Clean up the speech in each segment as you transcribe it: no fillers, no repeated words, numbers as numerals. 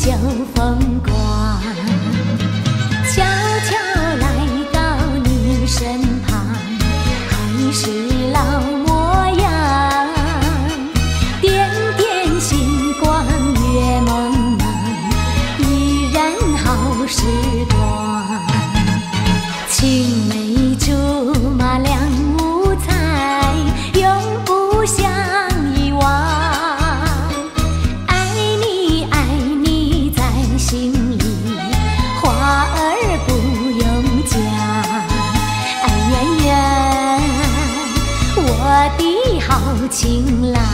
就风光，悄悄来到你身旁，还是老模样，点点星光月蒙蒙，依然好时光。青梅竹马两无猜，永不相遗忘。爱你爱你在心里，话儿不用讲。哎呀呀，我的好情郎。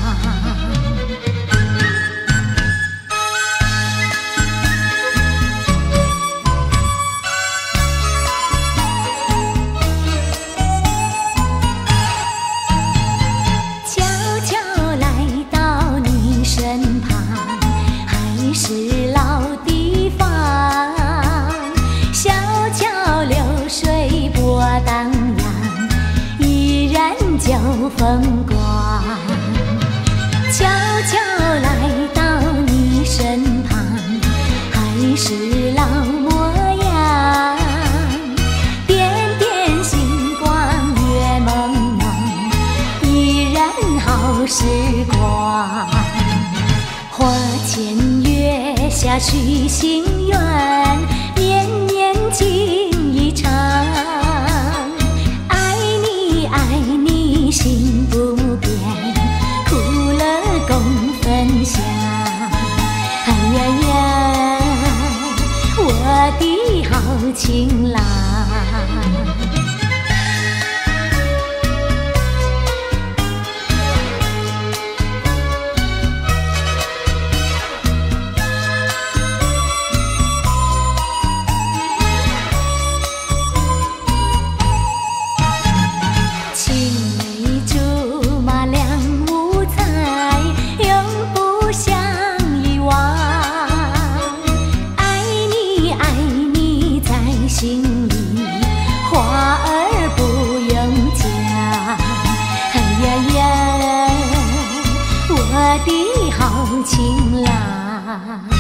是老地方，小桥流水波荡漾，依然旧风光。悄悄来到你身旁，还是老模样，点点星光月蒙蒙，依然好时光。花前月下许心愿，绵绵情意长。爱你爱你心不变，苦乐共分享。哎呀呀，我的好情郎。心里话儿不用讲，哎呀呀，我的好情郎。